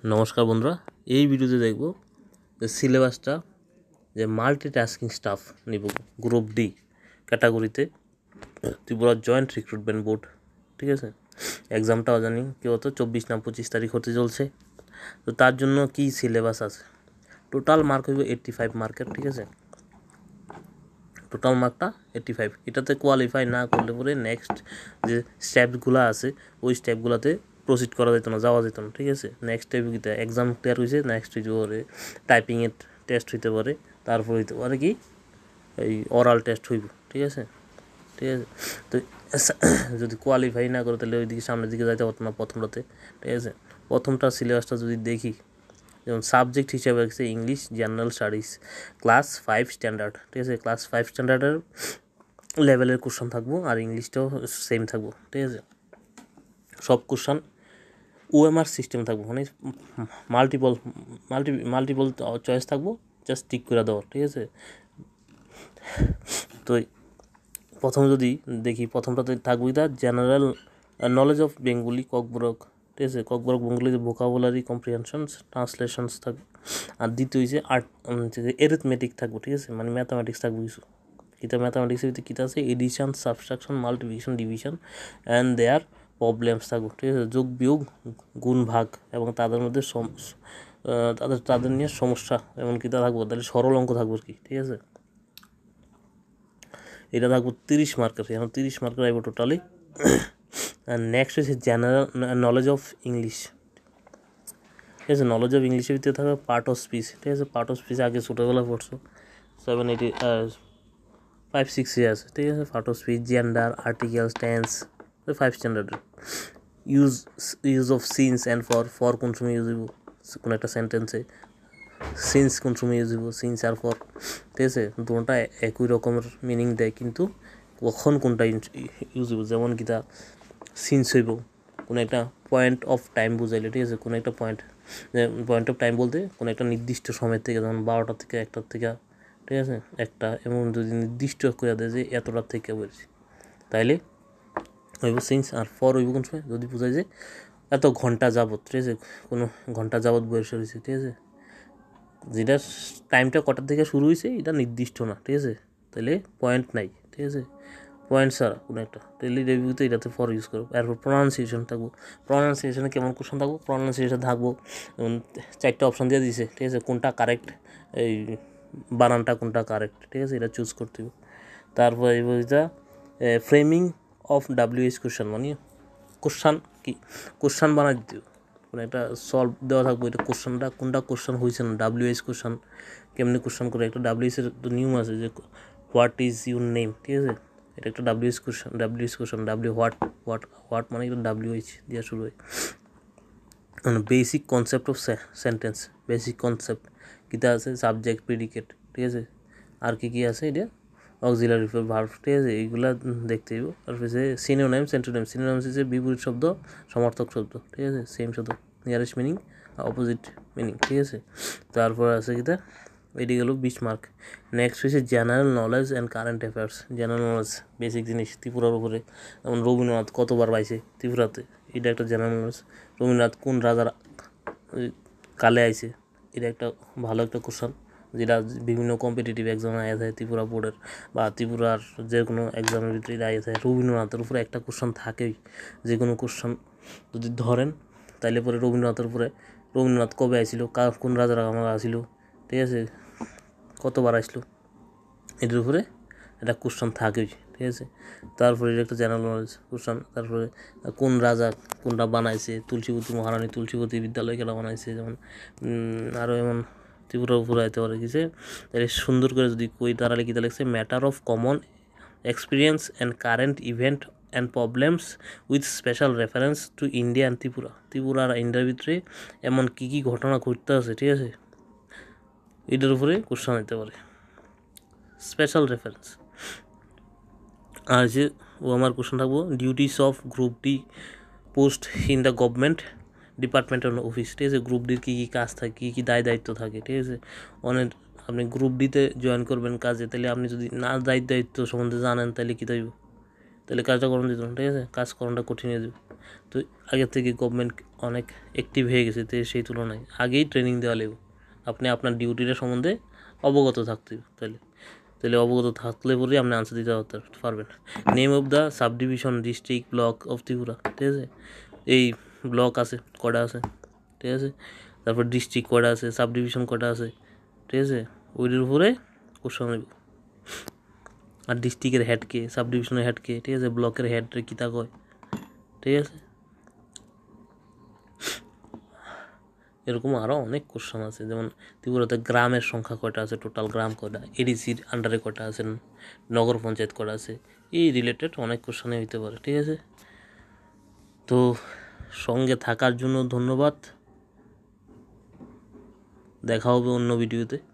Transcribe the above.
নমস্কার বন্ধুরা, এই ভিডিওতে দেখব যে সিলেবাসটা যে মাল্টিটাস্কিং স্টাফ নিব গ্রুপ ডি ক্যাটাগরিতে ত্রিপুরা জয়েন্ট রিক্রুটমেন্ট বোর্ড। ঠিক আছে, এক্সামটাও জানি কি হতো 24 না 25 তারিখ হতে চলছে। তো তার জন্য কি সিলেবাস আছে, টোটাল মার্ক হইব 85 মার্কের। ঠিক আছে, টোটাল মার্কটা 85। এটাতে কোয়ালিফাই না করলে পরে নেক্সট যে স্টেপসগুলো আছে ওই স্টেপগুলোতে প্রসিড করা যেত না, যাওয়া যেত না। ঠিক আছে, নেক্সট স্টেপ কী এক্সাম ক্লিয়ার হয়েছে, নেক্সট হইতে পারে টাইপিংয়ের টেস্ট হইতে পারে, তারপর হইতে পারে কি এই অরাল টেস্ট হইব। ঠিক আছে, ঠিক আছে। তো যদি কোয়ালিফাই না করে তাহলে ওইদিকে সামনের দিকে যাইতে পারতো না প্রথমটাতে। ঠিক আছে, প্রথমটা সিলেবাসটা যদি দেখি, যেমন সাবজেক্ট হিসাবে আছে English general studies class 5 standard. ঠিক আছে, ক্লাস 5 স্ট্যান্ডার্ডের লেভেলের কোশ্চেন থাকবো, আর ইংলিশটাও সেম থাকবো। ঠিক আছে, সব কোশ্চেন ওএমআর সিস্টেম থাকবো, মানে মাল্টিপল চয়েস থাকবো, জাস্ট টিক করে দেওয়ার। ঠিক আছে, তো প্রথমে যদি দেখি, প্রথমটাতে থাকবো এটা general knowledge of Bengali Kokborok. ঠিক আছে, ককবরক বেঙ্গলিতে ভোকাবুলারি কম্প্রিহেনশনস ট্রান্সলেশনস থাকবে। আর দ্বিতীয় হচ্ছে এরিথমেটিক থাকবো। ঠিক আছে, মানে ম্যাথামেটিক্স থাকবো কিছু। কিতা ম্যাথামেটিক্সের ভিতরে কিতা আছে addition, subtraction, multiplication, division and their problems থাকবো। ঠিক আছে, যোগ বিয়োগ, গুণ ভাগ এবং তাদের মধ্যে তাদের নিয়ে সমস্যা এমন কিতা থাকবো, তাহলে সরল অঙ্ক থাকবো আর কি। ঠিক আছে, এটা থাকবো 30 মার্কের। এখন 30 মার্কের আইব টোটালি। আর নেক্সট হচ্ছে জেনারেল নলেজ অফ ইংলিশ। ঠিক আছে, নলেজ অফ ইংলিশের ভিতরে থাকবে পার্ট অফ স্পিচ। ঠিক আছে, পার্ট অফ স্পিচ আগে ছোটোবেলা পড়ছো 5-6 ইয়ার্স। ঠিক আছে, part of speech, gender, articles, tense, 5 স্ট্যান্ডার্ডের। Use of since and for কোন সময় ইউজ হইব কোনো একটা সেন্টেন্সে, সিন্স কোন সময় ইউজ হইব, সিন্স আর ফর। ঠিক আছে, দুটোটা একই রকমের মিনিং দেয়, কিন্তু কখন কোনটা ইউজ হইব, যেমন কিতা সিন্স হইব কোনো একটা পয়েন্ট অফ টাইম বুঝাইলে। ঠিক আছে, কোনো একটা পয়েন্ট অফ টাইম বলতে কোনো একটা নির্দিষ্ট সময় থেকে, যেমন 12টা থেকে 1টার থেকে। ঠিক আছে, একটা এমন যদি নির্দিষ্ট করে দেয় যে এতটার থেকে বলছি, তাইলে হইব সিন্স। আর ফর হইব কোন সময়, যদি বোঝায় যে এত ঘন্টা যাবত। ঠিক আছে, কোনো ঘন্টা যাবত বয়স হয়েছে। ঠিক আছে, যেটা টাইমটা কটার থেকে শুরু হয়েছে এটা নির্দিষ্ট না। ঠিক আছে, তাহলে পয়েন্ট নাই। ঠিক আছে, পয়েন্ট ছাড়া কোনো একটা, তাহলে রিভিউতে এটাতে ফর ইউজ করবো। এরপর প্রনাউন্সিয়েশন থাকবো। প্রনাউন্সিয়েশনে কেমন কোশ্চেন থাকবো, প্রনাউন্সিয়েশন থাকবো যেমন 4টা অপশান দিয়ে দিয়েছে। ঠিক আছে, কোনটা কারেক্ট, এই বানানটা কোনটা কারেক্ট। ঠিক আছে, এটা চুজ করতে হবে। তারপর এই বইটা ফ্রেমিং অফ WH কোশ্চেন, মানে কোশ্চান বানাই দিতে হবে। কোনো একটা সলভ দেওয়া থাকবে, এটা কোশ্চেনটা কোনটা কোশ্চেন হয়েছে না, WH কোশ্চেন কেমনি কোশ্চেন করে। একটা WH এর তো নিয়ম আছে যে হোয়াট ইজ ইউর নেম। ঠিক আছে, এটা একটা WH কোশ্চেন হোয়াট মানে এটা WH দিয়ে শুরু হয়। Basic concept of sentence, basic concept কিতা আছে, সাবজেক্ট, প্রিডিকেট। ঠিক আছে, আর কি আছে এটা অক্সিলারি ভার্ব। ঠিক আছে, এইগুলা দেখতে হইব। তারপরে সিনোনিম, সেন্টোনিম। সিনোনিম হচ্ছে বিপরীত শব্দ, সমর্থক শব্দ। ঠিক আছে, সেম শব্দ, নিয়ারেস্ট মিনিং, অপোজিট মিনিং। ঠিক আছে, তারপর আছে কিতা এটি গেল 20 মার্ক। নেক্সট হচ্ছে general knowledge and current affairs. General knowledge বেসিক জিনিস ত্রিপুরার উপরে, যেমন রবীন্দ্রনাথ কতবার পাইছে ত্রিপুরাতে, এটা একটা জেনারেল নলেজ। রবীন্দ্রনাথ কোন রাজার কালে আইছে, এটা একটা ভালো একটা কোশ্চেন, যেটা বিভিন্ন কম্পিটিটিভ এক্সামে আয়া থাকে ত্রিপুরা বোর্ডের বা ত্রিপুরার যে কোনো এক্সামের ভিতরে আয়া থাকে। রবীন্দ্রনাথের উপরে একটা কোশ্চেন থাকেই, যে কোনো কোশ্চেন যদি ধরেন তাইলে পরে রবীন্দ্রনাথের উপরে, রবীন্দ্রনাথ কবে আইছিল, কোন রাজার আমলে আসিল, ঠিক আছে, কতবার আসলো, এটার উপরে একটা কোশ্চেন থাকেই। ঠিক আছে, তারপরে এটা একটা জেনারেল নলেজ কোশ্চেন। তারপরে কোন রাজা কোনটা বানাইছে, তুলসীবতী মহারানী তুলসীবতী বিদ্যালয় কেনা বানাইছে, যেমন আরও এমন ত্রিপুরার উপরে আইতে পারে কিছু। তাহলে সুন্দর করে যদি কই তারালে কী লিখছে, matter of common experience and current event and problems with special reference to India and Tripura. Tripura আর ইন্ডিয়ার ভিতরে এমন কী ঘটনা ঘটতে আছে। ঠিক আছে, এটার উপরে কোশ্চেন দিতে পারে, স্পেশাল রেফারেন্স। আর যে ও আমার কোশ্চেন থাকবো duties of group D post in the government department and office. ঠিক আছে, গ্রুপ ডির কী কী কাজ থাকে, কী কী দায় দায়িত্ব থাকে। ঠিক আছে, অনেক আপনি গ্রুপ ডিতে জয়েন করবেন কাজে, তাহলে আপনি যদি না দায়িত্ব সম্বন্ধে জানেন তাহলে কী থাকবে, তাহলে কাজটা করানো দিত না। ঠিক আছে, কাজ করানোটা কঠিন হয়ে যাবে। তো আগের থেকে গভর্নমেন্ট অনেক অ্যাক্টিভ হয়ে গেছে, তো সেই তুলনায় আগেই ট্রেনিং দেওয়া লাগবে। আপনি আপনার ডিউটিটা সম্বন্ধে অবগত থাকতে হবে, তাহলে অবগত থাকলে পরেই আপনি আনসার দিতে পারবেন। Name of the sub division, district, block of Tripura, ঠিক আছে? এই ব্লক আছে কটা আছে, ঠিক আছে? তারপর ডিস্ট্রিক্ট কটা আছে, সাব ডিভিশন কটা আছে, ঠিক আছে? ওইটার উপরে কোশ্চেন নেব। আর ডিস্ট্রিক্টের হেডকে, সাব ডিভিশনের হেডকে, ঠিক আছে? ব্লকের হেডরে কী তা কয়, ঠিক আছে? এরকম আরও অনেক কোশ্চেন আছে, যেমন ত্রিপুরাতে গ্রামের সংখ্যা কয়টা আছে, টোটাল গ্রাম কয়টা, এডিসির আন্ডারে কয়টা আছেন, নগর পঞ্চায়েত কয়টা আছে, এই রিলেটেড অনেক কোশ্চেনে হইতে পারে, ঠিক আছে? তো সঙ্গে থাকার জন্য ধন্যবাদ। দেখা হবে অন্য ভিডিওতে।